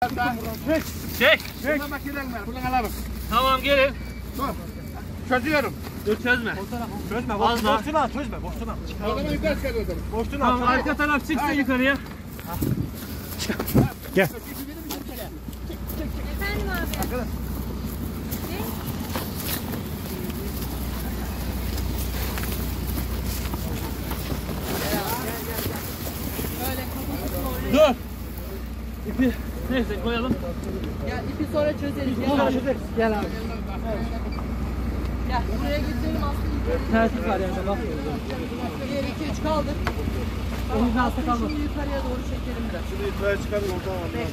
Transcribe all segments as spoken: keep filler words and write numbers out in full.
Çek. Çek. Çek. Buradan makineden ver. Buradan alalım. Tamam gelin. Dur. Çözüyorum. Dur çözme. Çözme. Az daha. Boşuna çözme. Boşuna. O zaman yukarı çıkar o zaman. Boşuna. Tamam arka taraf çıksın yukarıya. Gel. Efendim abi. Dur. İpi neyse koyalım. Ya ipi sonra çözeriz. Gel Sonra abi. çözeriz. Gel abi. Gel buraya getirelim aslında. Tertip var yani bak. Bir, iki, üç kaldır. Onun altı kalmadı. Şimdi yukarıya doğru çekelim biraz. Şimdi yukarı çıkalım oradan anlayalım.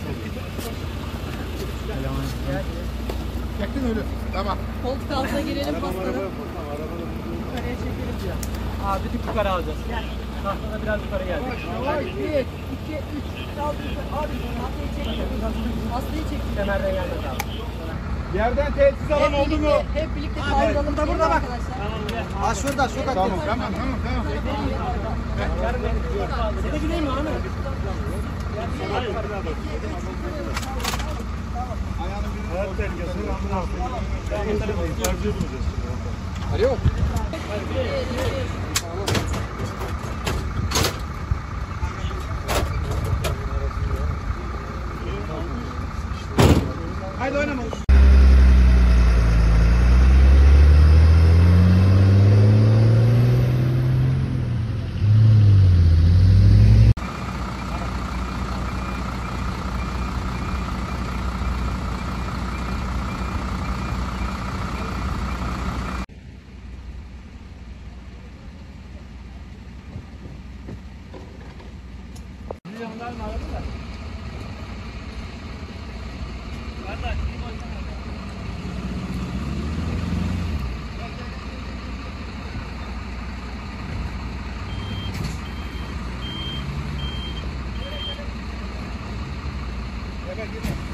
Çektin öyle. Tamam. Koltuk altına girelim pastanı. Yukarıya çekelim biraz. Abi bir tık yukarı alacağız. Tahtada biraz yukarı geldi. Hadi bir, iki, üç. Kaldır yukarı. Abi hastayı çektim. Hastayı çektim. Kemerden gelmedi abi. Yerden tesis alan oldu mu? Hep birlikte kaldıralım. Burada, burada bak. Arkadaşlar. Ha şurada sokak. Tamam tamam tamam. tamam. Seni gideyim mi Ahmet? Hayat tehlikesi. Tercih edeceğiz. Alo. Haydi oynama. Gel gel.